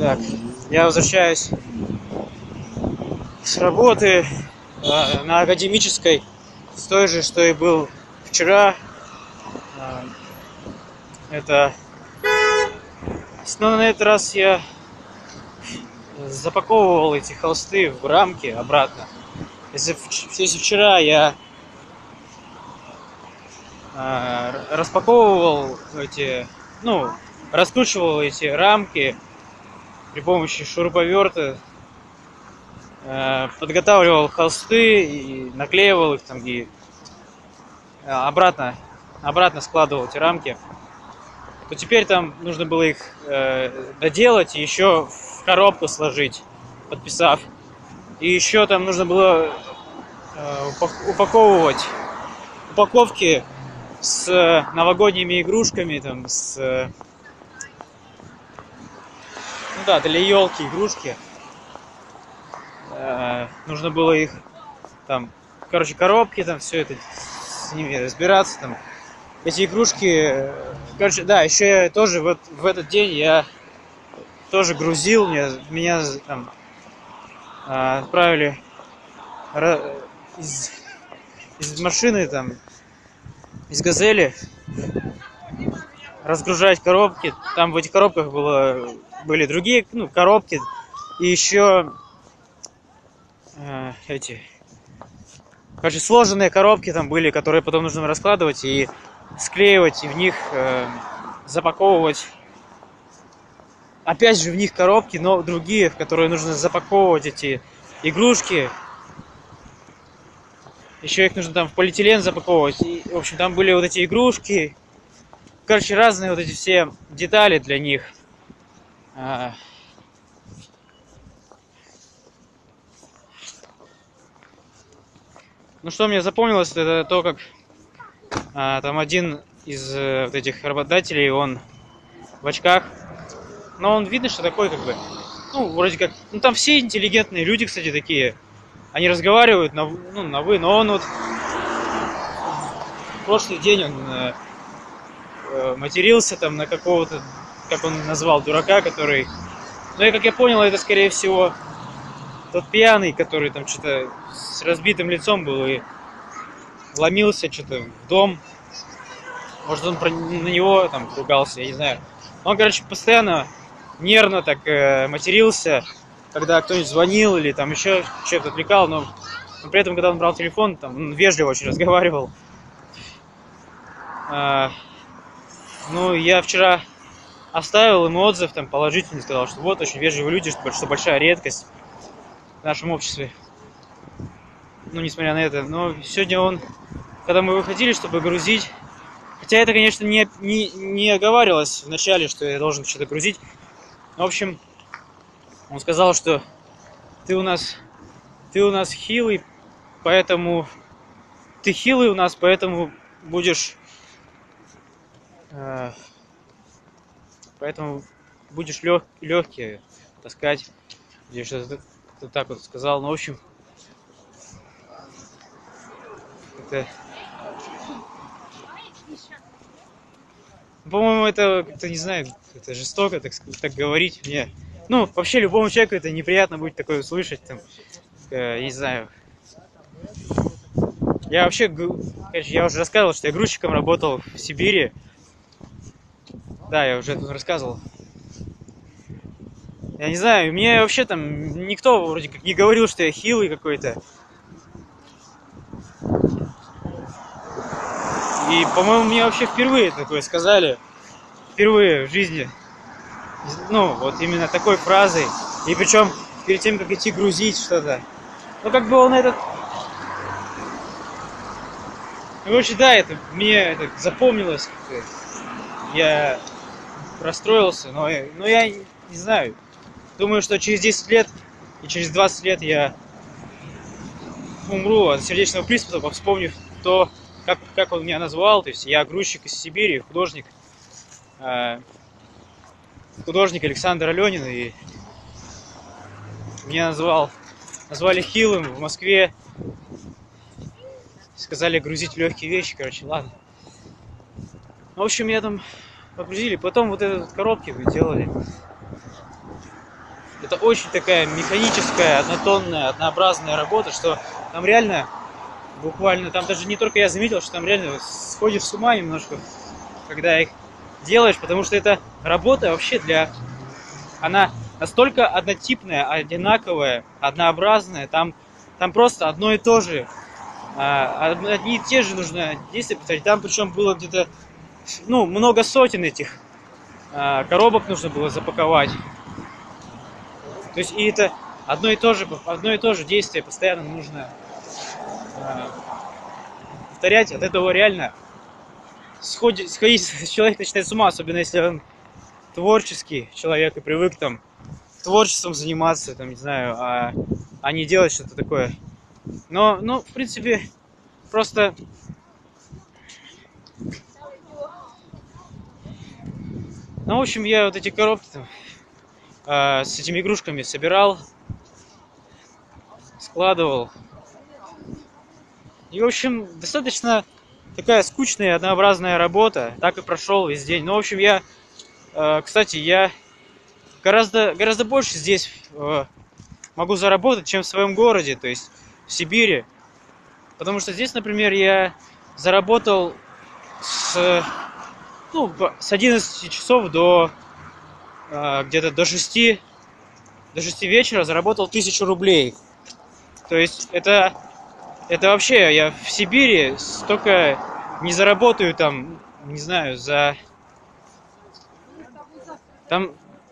Так, я возвращаюсь с работы на Академической, с той же, что и был вчера. Это, но на этот раз я запаковывал эти холсты в рамки обратно. Если вчера я распаковывал раскручивал эти рамки при помощи шуруповерта, подготавливал холсты и наклеивал их там и обратно складывал эти рамки, то теперь там нужно было их доделать и еще в коробку сложить, подписав. И еще там нужно было упаковывать упаковки с новогодними игрушками, там, для елки игрушки. Нужно было их там, коробки, там, все это, с ними разбираться, там, эти игрушки. Еще я тоже в этот день я тоже грузил, меня там отправили из машины, там, из «Газели» разгружать коробки. Там в этих коробках были другие коробки. И еще сложенные коробки там были, которые потом нужно раскладывать и склеивать, и в них запаковывать. Опять же в них коробки, но другие, в которые нужно запаковывать эти игрушки. Еще их нужно там в полиэтилен запаковывать. И, в общем, там были вот эти игрушки. Разные вот эти все детали для них. Что мне запомнилось, это то, как там один из вот этих работодателей, он в очках. Но он видно, что такой вроде как... там все интеллигентные люди, кстати, такие. Они разговаривают на вы, но он в прошлый день он матерился там на какого-то, как он назвал, дурака, который... и как я понял, это, скорее всего, тот пьяный, который там что-то с разбитым лицом был и вломился что-то в дом. Может, он на него там ругался, я не знаю. Он, постоянно нервно так матерился, когда кто-нибудь звонил или там еще что-то отвлекал, но при этом, когда он брал телефон, там, он вежливо очень разговаривал. Я вчера оставил ему отзыв там положительный, сказал, что вот очень вежливые люди, что большая редкость в нашем обществе. Несмотря на это. Но сегодня когда мы выходили, чтобы грузить, хотя это, конечно, не оговаривалось в начале, что я должен что-то грузить. В общем, он сказал, что ты у нас хилый, поэтому ты хилый у нас, поэтому будешь легкие таскать. Или что-то так вот сказал. В общем, это, по-моему, это как-то, не знаю, это жестоко так говорить мне. Вообще любому человеку это неприятно будет такое услышать, там, я не знаю. Я уже рассказывал, что я грузчиком работал в Сибири. Да, я уже это рассказывал. Я не знаю, мне вообще там никто вроде как не говорил, что я хилый какой-то. И, по-моему, мне вообще впервые такое сказали. Впервые в жизни. Именно такой фразой. И причем перед тем, как идти грузить что-то. Он этот... мне это запомнилось как-то. Я расстроился, но я не знаю. Думаю, что через 10 лет и через 20 лет я умру от сердечного приступа, вспомнив то, как он меня назвал. То есть я грузчик из Сибири, художник Александр Аленин, и меня назвали хилым в Москве. Сказали грузить легкие вещи, ладно. В общем, я там погрузили, потом вот эти коробки делали. это очень такая механическая, однотонная, однообразная работа, что там реально, буквально, там даже не только я заметил, что там реально сходишь с ума немножко, когда их делаешь, потому что это работа вообще она настолько однотипная, одинаковая, однообразная, там просто одно и то же, одни и те же нужно действия повторять. Там причем было где-то, ну, много сотен этих коробок нужно было запаковать. То есть и это одно и то же действие постоянно нужно повторять. От этого реально сходить человек начинает с ума, особенно если он творческий человек и привык там творчеством заниматься, там, не знаю, а не делать что-то такое. Но, ну, в принципе, просто... Ну, в общем, я вот эти коробки там, с этими игрушками собирал, складывал. И, в общем, достаточно такая скучная, однообразная работа. Так и прошел весь день. Ну, в общем, кстати, я гораздо больше здесь могу заработать, чем в своем городе, то есть в Сибири. Потому что здесь, например, я заработал с 11 часов до где-то до 6 вечера заработал 1000 рублей. То есть это вообще, я в Сибири столько не заработаю там, не знаю, там,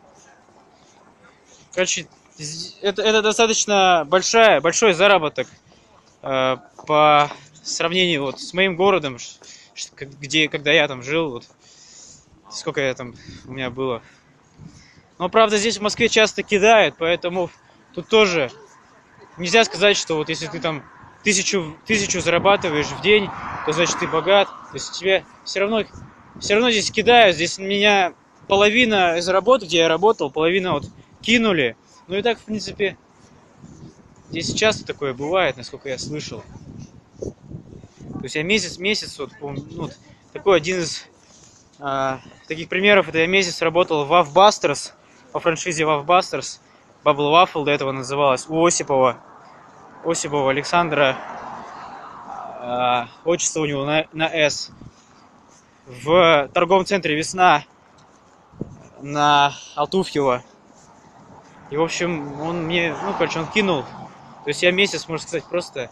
короче, это достаточно большой заработок по сравнению вот с моим городом, когда я там жил, вот сколько я там у меня было. Но правда здесь в Москве часто кидают, поэтому тут тоже нельзя сказать, что вот если ты там тысячу зарабатываешь в день, то значит ты богат. То есть тебе все равно здесь кидают. Здесь меня половина из работы, где я работал, половина вот кинули. Ну и так, в принципе, здесь часто такое бывает, насколько я слышал. То есть я месяц вот, вот такой один из таких примеров, это я месяц работал в Wafbusters, по франшизе Wafbusters. Bubble Waffle до этого называлась, у Осипова Александра, отчество у него на «С», в торговом центре «Весна» на Алтуфьева. И, в общем, он мне, он кинул. То есть я месяц, можно сказать, просто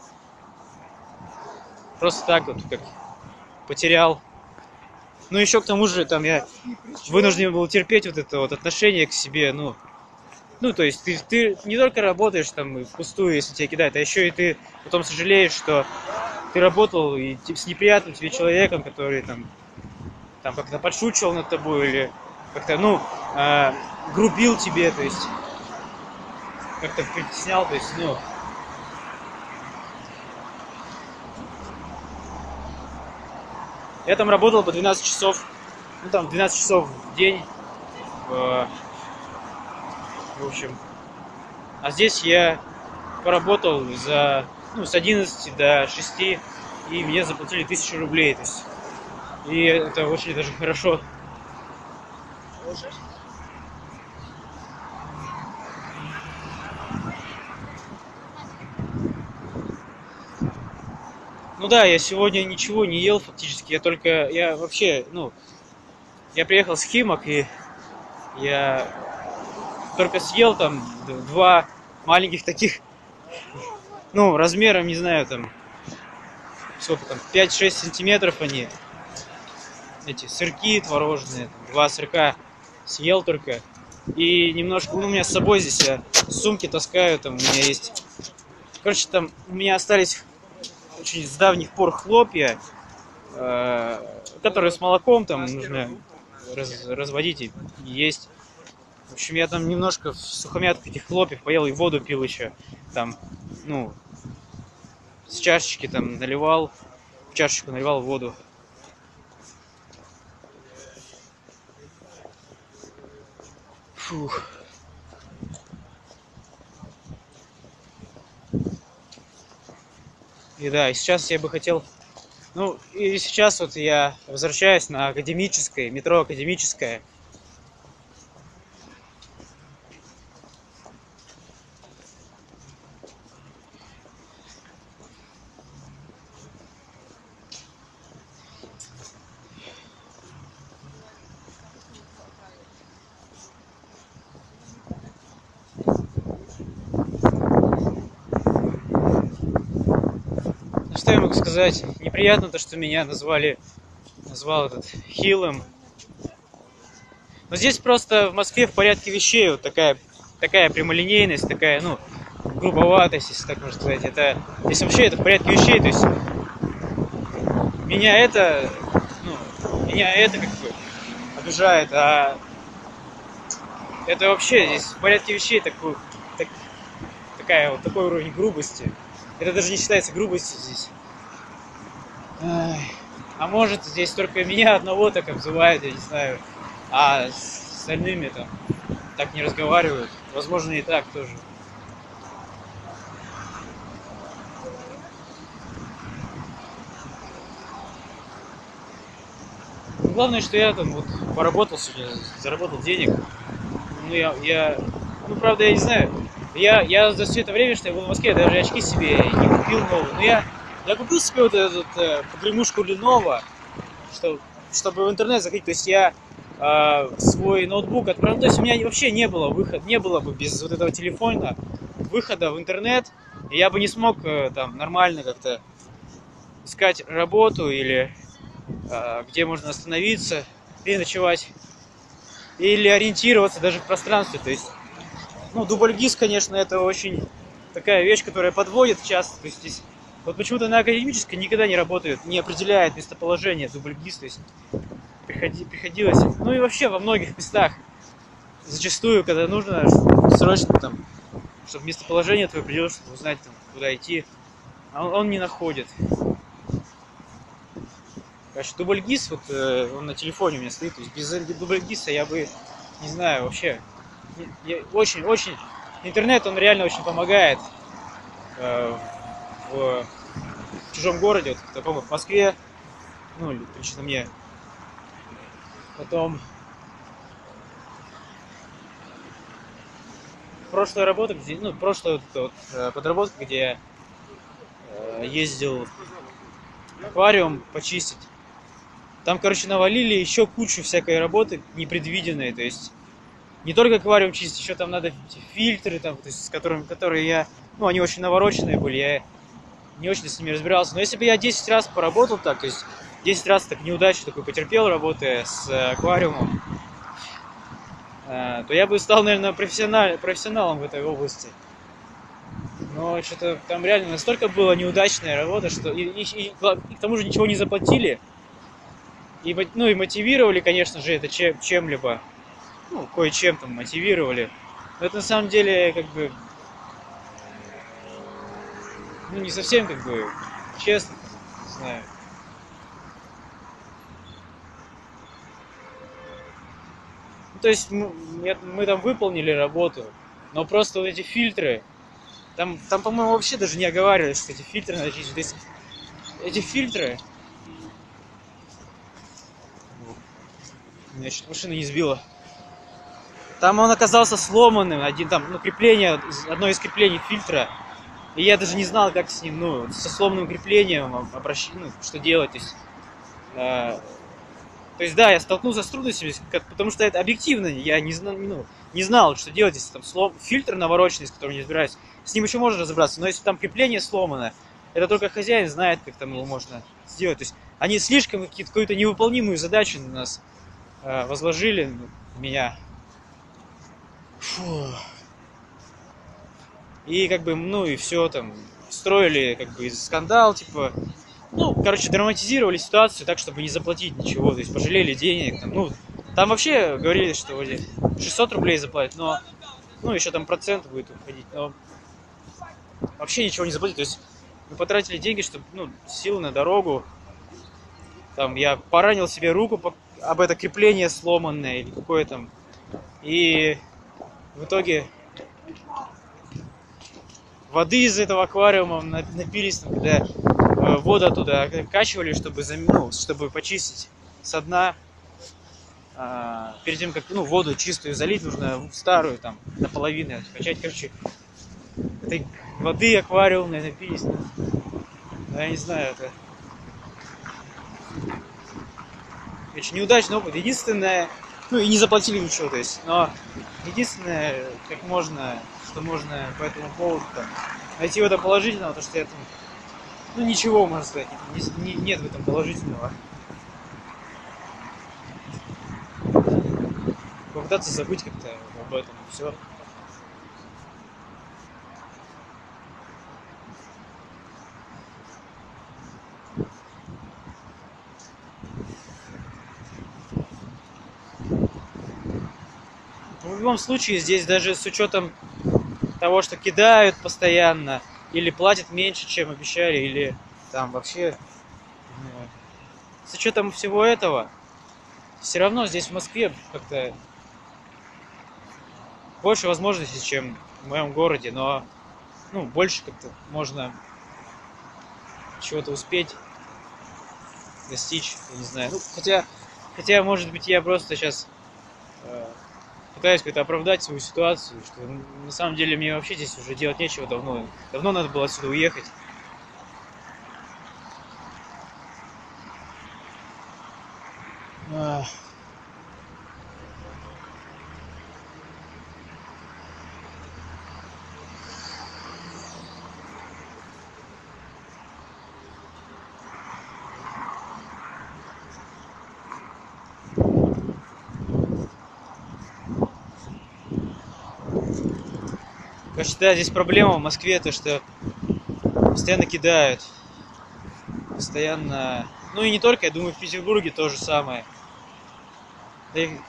так вот, как потерял. Ну, еще к тому же, там я вынужден был терпеть вот это вот отношение к себе, то есть ты не только работаешь там впустую, если тебя кидают, а еще и ты потом сожалеешь, что ты работал и с неприятным тебе человеком, который там как-то подшучивал над тобой или как-то, грубил тебе, то есть как-то притеснял, то есть, я там работал по 12 часов, 12 часов в день, в общем. А здесь я поработал с 11 до 6, и мне заплатили 1000 рублей. То есть, и это очень даже хорошо. Ну да, я сегодня ничего не ел фактически. Я приехал с Химок, и я только съел там 2 маленьких таких, размером, не знаю, там, сколько там, 5-6 сантиметров они, эти сырки творожные, 2 сырка съел только. И немножко, у меня с собой здесь, я сумки таскаю, там у меня есть, короче, там у меня остались очень с давних пор хлопья, которые с молоком там нужно разводить и есть. В общем, я там немножко в сухомятку этих хлопьев поел и воду пил еще. Там, с чашечки там наливал, в чашечку наливал воду. Фух. И да, и сейчас я бы хотел... и сейчас вот я возвращаюсь на Академическое, метро Академическое. что я могу сказать? Неприятно то, что меня назвал этот хилым. Но здесь просто в Москве в порядке вещей вот такая прямолинейность, такая, ну, грубоватость, если так можно сказать. Это, здесь вообще это в порядке вещей, то есть меня это, как бы обижает, а это вообще здесь в порядке вещей такой уровень грубости. Это даже не считается грубостью здесь. Ай. А может, здесь только меня одного так обзывают, я не знаю, а с остальными там так не разговаривают. Возможно, и так тоже. Главное, что я там вот поработал сегодня, заработал денег. Правда, я не знаю. Я за все это время, что я был в Москве, даже очки себе не купил новые. Но я купил себе вот эту погремушку Lenovo, чтобы в интернет заходить. То есть я свой ноутбук отправил. То есть у меня вообще не было бы без вот этого телефона выхода в интернет. И я бы не смог там нормально как-то искать работу или где можно остановиться, переночевать или ориентироваться даже в пространстве. То есть, дубльгиз, конечно, это очень такая вещь, которая подводит часто. То есть здесь вот почему-то на академической никогда не работает, не определяет местоположение дубльгиз. То есть приходилось, и вообще во многих местах зачастую, когда нужно срочно там, чтобы местоположение твое определилось, чтобы узнать там, куда идти, он не находит. Короче, дубльгиз, вот он на телефоне у меня стоит, то есть без дубльгиза я бы, не знаю, вообще, очень, интернет, он реально очень помогает в чужом городе, вот, таком в Москве, лично мне. Потом прошлая работа, прошлая подработка, где я ездил аквариум почистить. Там, навалили еще кучу всякой работы непредвиденной, то есть не только аквариум чистить, еще там надо фильтры, там, то есть, с которые я, они очень навороченные были, я не очень с ними разбирался. Но если бы я 10 раз поработал так, то есть 10 раз так неудачу такой потерпел, работая с аквариумом, то я бы стал, наверное, профессионалом в этой области. Но что-то там реально настолько была неудачная работа, что и к тому же ничего не заплатили. И мотивировали, конечно же, это чем-либо. Кое-чем там мотивировали. Но это на самом деле, не совсем, честно, не знаю. То есть мы там выполнили работу, но просто вот эти фильтры, там, по-моему, вообще даже не оговаривались, что эти фильтры надо чистить. То есть эти фильтры... Меня чуть машина не сбила. Там он оказался сломанным, одно из креплений фильтра. И я даже не знал, как с ним, со сломанным креплением что делать. То есть, да, я столкнулся с трудностями, потому что это объективно, я не знал, что делать, если там фильтр навороченный, с которым не разбираюсь. С ним еще можно разобраться, но если там крепление сломано, это только хозяин знает, как там его можно сделать. То есть они слишком какую-то невыполнимую задачу на нас возложили, меня. Фу. И и все там, строили скандал, драматизировали ситуацию так, чтобы не заплатить ничего, то есть пожалели денег, там вообще говорили, что вроде 600 рублей заплатят, но, еще там процент будет уходить, но вообще ничего не заплатить, то есть мы потратили деньги, чтобы, силы на дорогу, там я поранил себе руку об это крепление сломанное или какое там, и в итоге воды из этого аквариума напились, когда воду оттуда качивали, чтобы почистить со дна. Перед тем, как воду чистую залить, нужно старую там наполовину качать. Этой воды аквариумной напились. Я не знаю, это очень неудачный опыт. Единственное, и не заплатили ничего, то есть, но единственное, что можно по этому поводу найти в этом положительного, то что я там Ну ничего, можно сказать, нет в этом положительного. Попытаться забыть как-то об этом, и все. В любом случае, здесь даже с учетом того, что кидают постоянно, или платят меньше, чем обещали, или там вообще, с учетом всего этого, все равно здесь в Москве как-то больше возможностей, чем в моем городе, но ну, больше как-то можно чего-то успеть, достичь, я не знаю. Ну, хотя, может быть, я просто сейчас пытаюсь как-то оправдать свою ситуацию, что на самом деле мне вообще здесь уже делать нечего давно. Давно надо было отсюда уехать. Ах. Короче, да, здесь проблема в Москве, то что постоянно кидают. Постоянно. Ну и не только, я думаю, в Петербурге то же самое. Да и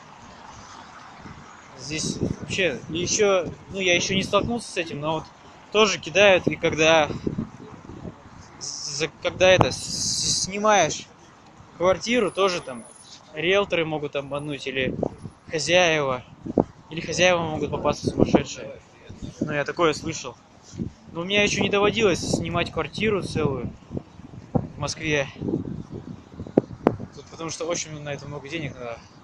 здесь вообще. И еще, ну я еще не столкнулся с этим, но вот тоже кидают, и когда снимаешь квартиру, тоже там риэлторы могут обмануть, или хозяева. Или хозяева могут попасться сумасшедшие. Ну, я такое слышал. Но у меня еще не доводилось снимать квартиру целую в Москве. Тут потому что очень на это много денег надо.